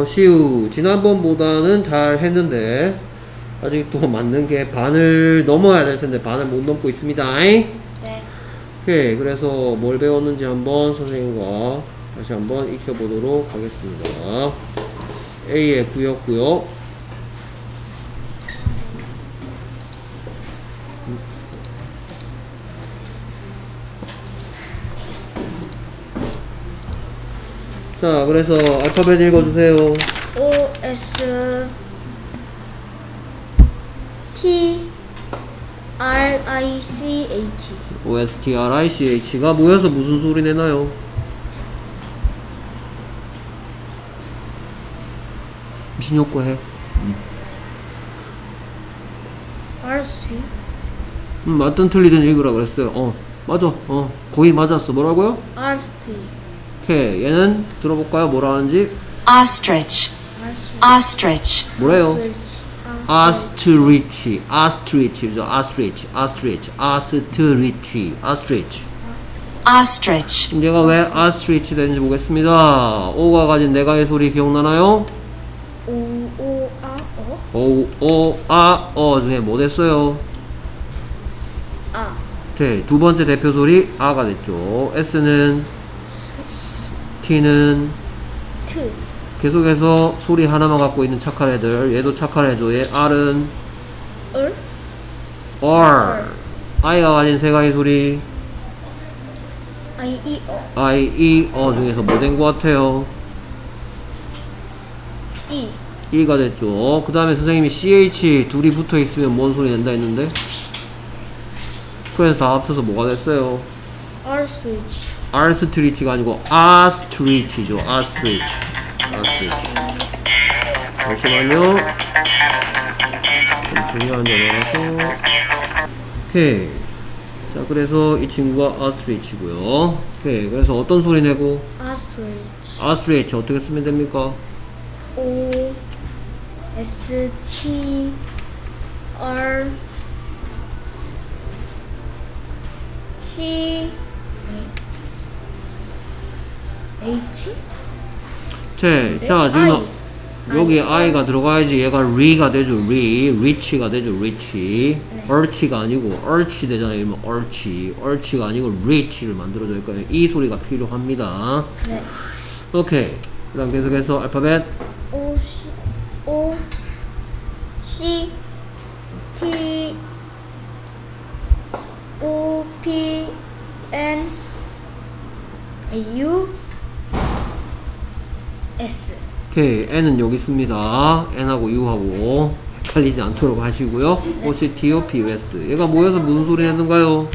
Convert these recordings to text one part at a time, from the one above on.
시우. 지난번보다는 잘 했는데 아직도 맞는 게 반을 넘어야 될 텐데 반을 못 넘고 있습니다. 네. 오케이. 그래서 뭘 배웠는지 한번 선생님과 다시 한번 익혀보도록 하겠습니다. A의 구였고요. 자, 그래서 알파벳 읽어주세요. O S T R I C H. OSTRICH가 모여서 무슨 소리 내나요? 무슨 효과 해? RC. 맞든 틀리든 읽으라 그랬어요. 맞아. 거의 맞았어. 뭐라고요? RC. 오케이. 얘는 들어볼까요? 뭐라 하는지? Ostrich. Ostrich. 뭐래요? 아스트리치. 아스트리치죠. 아스트리치. 아스트리치. 아스트리치. 아스트리치. Ostrich. 그럼 얘가 왜 아스트리치 되는지 보겠습니다. O가 가진 네가의 소리 기억나나요? O O A O. 오, 오, 아, 중에 뭐 됐어요? 아. 오케이. 두 번째 대표 소리 아가 됐죠. S는 T는 T. 계속해서 소리 하나만 갖고 있는 착한 애들. 얘도 착한 애죠. 얘 R은 R. R. I가 가진 세 가지 소리 I E O. I, E, 중에서 뭐 된 것 같아요? E. E가 됐죠. 그 다음에 선생님이 CH 둘이 붙어 있으면 뭔 소리 낸다 했는데 그래서 다 합쳐서 뭐가 됐어요? R switch. 아스트리치가 아니고 아스트리치죠. 아스트리치. 아스트리치. 잠시만요. 좀 중요한 점이라서. 오케이. 자, 그래서 이 친구가 아스트리치고요. 오케이. 그래서 어떤 소리 내고? Ostrich. 아스트리치 어떻게 쓰면 됩니까? O S T R C H. 자, 지금 여기 I가 들어가야지 얘가 Re가 되죠. Reach가 되죠. Reach. Arch가 아니고 Arch 되잖아요. 이러면 Arch가 아니고 Reach를 만들어줘야 할거예요. 이 소리가 필요합니다. 네. 오케이. 그 다음 계속해서 알파벳 O C T O P N U S. 오케이. N은 여기 있습니다. N하고 U하고 헷갈리지 않도록 하시고요. OCTOPUS 얘가 모여서 무슨 소리 내는가요?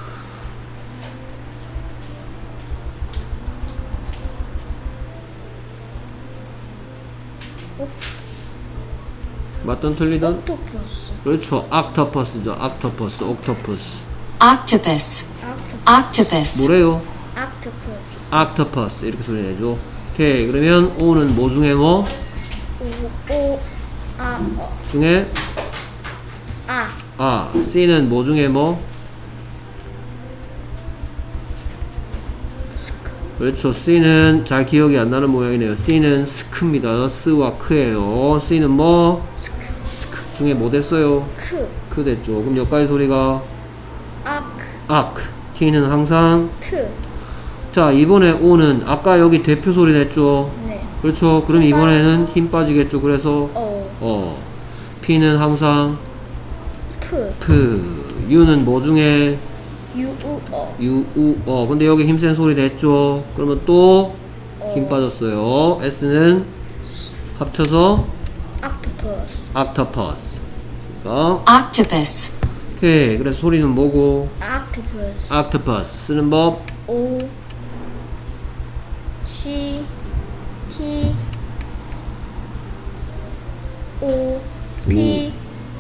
맞든 틀리든? Octopus. 그렇죠. octopus죠. octopus, octopus. Octopus. Octopus. 뭐래요? Octopus. octopus 이렇게 소리 내죠. 오케이. 그러면 O는 뭐 중에 뭐? O A O. 중에 아. C는 뭐 중에 뭐? 그렇죠. C는 잘 기억이 안 나는 모양이네요. C는 스크입니다. 스와 크예요. C는 뭐? 스크 중에 뭐 됐어요? 크 됐죠. 그럼 여기까지 소리가 악. T는 항상 T. 자, 이번에 O는 아까 여기 대표 소리 냈죠. 네. 그렇죠. 그럼 이번에는 힘 빠지겠죠. 그래서 P는 항상 프. U는 뭐 중에 U O. U, U, 근데 여기 힘센 소리 냈죠. 그러면 또 힘 빠졌어요. S는 합쳐서 Octopus. octopus. 그러니까 Octopus. 오케이. 그래서 소리는 뭐고? Octopus. octopus 쓰는 법. O C T O P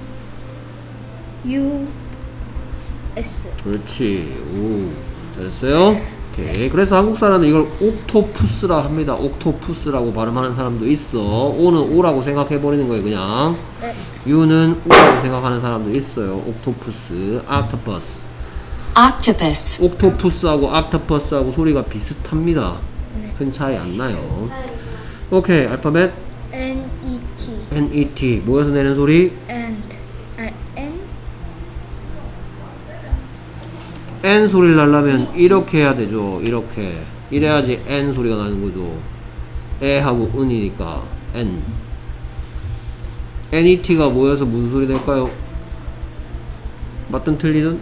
U S. 그렇지. 오, 잘했어요. 오케이. 그래서 한국 사람은 이걸 옥토푸스라 합니다. 옥토푸스라고 발음하는 사람도 있어. O는 O라고 생각해버리는 거예요, 그냥. 네. U는 U라고 생각하는 사람도 있어요. 옥토푸스, octopus. Octopus. 옥토푸스하고 octopus하고 소리가 비슷합니다. 큰 차이 안 나요. 오케이. 알파벳 N-E-T. 모여서 내는 소리? N. N 소리를 내려면 이렇게 해야 되죠. 이렇게. 이래야지 N 소리가 나는 거죠. 에하고 은이니까 N. N-E-T가 모여서 무슨 소리 낼까요? 맞든 틀리든?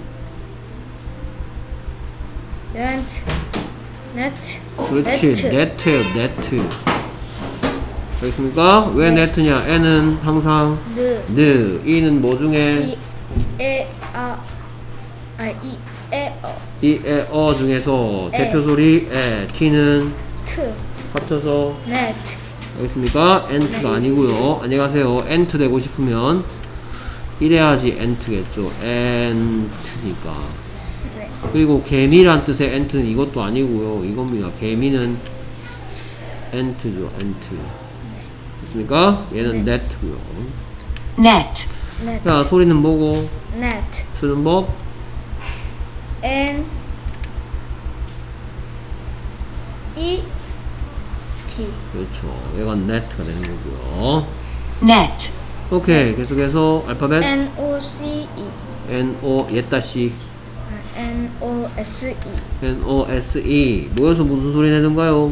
Net. 그렇지. 네트예요. 네트. 알겠습니까? 왜 네트냐? N은 항상 느. E는 뭐 중에? 이, 에, 어 중에서 대표 소리 에. T는 합쳐서 Net. 알겠습니까? 엔트가 아니고요. 안녕히 가세요. 엔트 되고 싶으면 이래야지 엔트겠죠. 엔트니까. 네. 그리고 개미란 뜻의 엔트는 이것도 아니고요. 이겁니다. 개미는 엔트죠. 엔트. 됐습니까? 얘는 네트고요. net, Net. 자, 소리는 뭐고? Net. 쓰는 법? N. E. T. 그렇죠. 얘가 네트가 되는 거고요. net, 오케이. 계속해서 알파벳 N. O. C. E. N-O 옛다시 N. O. S. E. N-O-S-E 모여서 무슨 소리 내는가요?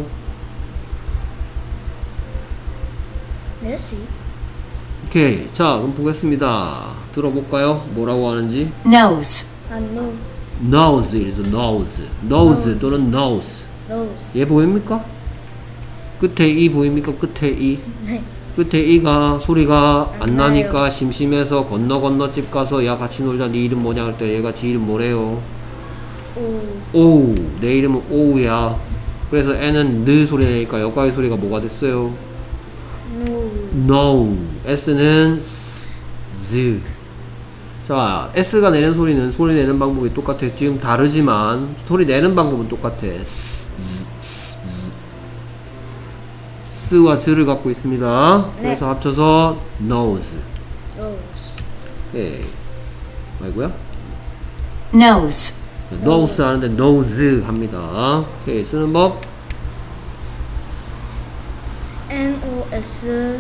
Nessie. 오케이. 자, 그럼 보겠습니다. 들어볼까요? 뭐라고 하는지. nose, Nose. nose is nose. nose 또는 nose. Nose. 얘 보입니까? 끝에 이 보입니까? 끝에 이. 네. 끝에 이가 소리가 안 안 나니까 나요. 심심해서 건너 집 가서 야 같이 놀자. 네 이름 뭐냐 할 때 얘가 지 이름 뭐래요? O. 오우. 내 이름은 오우야. 그래서 N은 느 소리 내니까 여과의 소리가 뭐가 됐어요? No. No. S는 Z. 자, S가 내는 소리는 소리 내는 방법이 똑같아. 지금 다르지만 소리 내는 방법은 똑같아. S와 Z를 갖고 있습니다. 네. 그래서 합쳐서 nose. Nose. 예. 아이고야. nose, nose 하는데 nose 합니다. 오케이. 쓰는 법. N. O. S.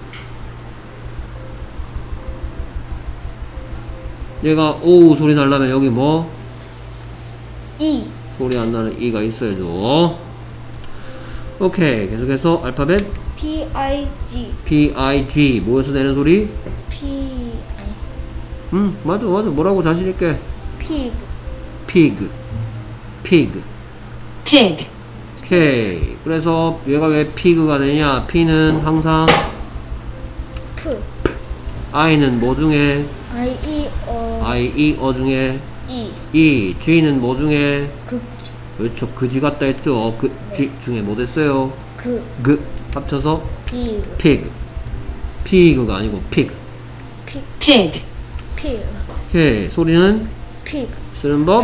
얘가 오우 소리 나려면 여기 뭐? E. 소리 안 나는 E가 있어야죠. 오케이. 계속해서 알파벳 P. I. G. P-I-G 모여서 내는 소리? P. 맞아. 뭐라고 자신있게? Pig. pig. pig. pig, 오케이. 그래서 얘가 왜 pig가 되냐? P는 항상 P. I는 뭐 중에? I. E. O. I, E, 어 중에 E. E. G는 뭐 중에? 극지. 그렇죠. 그지 같다 했죠. 그 G 중에 뭐 됐어요? 그 합쳐서 Pig. pig. pig가 아니고 pig. pig, Pig. 오케이. 소리는 Pig. 쓰는 법?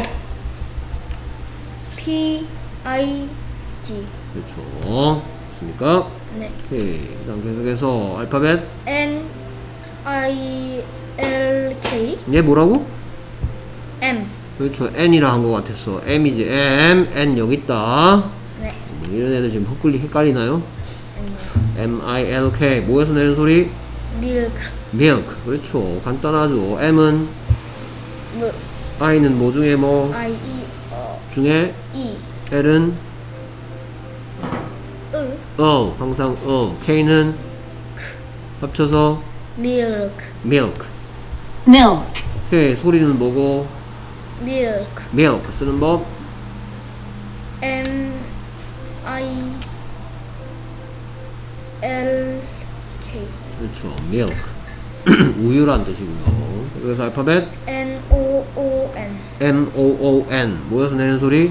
P. I. G. 그렇죠. 됐습니까? 네. 오케이. 그 다음 계속해서 알파벳 N. I. L. K. 얘 뭐라고? M. 그렇죠. N이라 한 것 같았어. M이지. M. N 여기 있다. 네. 이런 애들 지금 헷갈리나요? M-I-L-K 모여서 내는 소리? Milk. milk. 그렇죠. 간단하죠. M은 M. I는 뭐 중에 뭐? I. E. O. 중에 E. L은 U. 항상 K는 합쳐서 Milk. milk. milk, 오케이. 소리는 뭐고? Milk. milk 쓰는 법? M. I. L. K. 그렇죠. milk. 우유란 뜻이고요. 그래서 알파벳 N. O. O. N. M-O-O-N 모여서 내는 소리?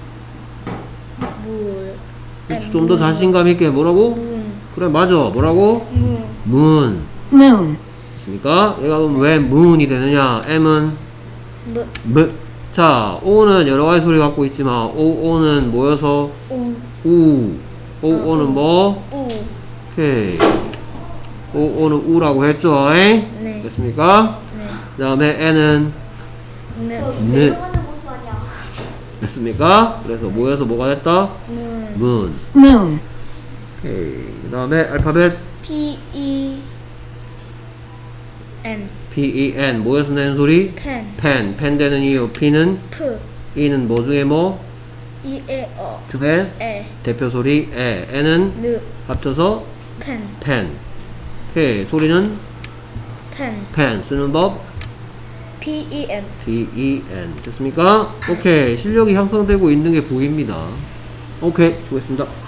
물. 좀 더 자신감 있게 뭐라고? 문. 그래 맞아. 뭐라고? 문. moon. moon, 있습니까? 얘가 그럼 왜 moon이 되느냐? M은 M. M. 자, O는 여러 가지 소리 갖고 있지만 O는 모여서 O. 우. O는 뭐? U. 오케이. O는 우라고 했죠? 에? 네. 됐습니까? 네. 그 다음에 N은 N. N. 됐습니까? 그래서 모여서 뭐가 됐다? 문. moon. moon, 오케이. 그 다음에 알파벳 P. E. N. P-E-N. 뭐에서 내는 소리? pen. pen. pen 되는 이유. P는? P. E는 뭐 중에 뭐? E. A. O. 중에? E. 대표 소리 에. N은? N. 합쳐서? pen. pen. 오케이. 소리는? pen. pen. 쓰는 법? P. E. N. P-E-N. 됐습니까? 오케이. 실력이 향상되고 있는 게 보입니다. 오케이. 수고했습니다.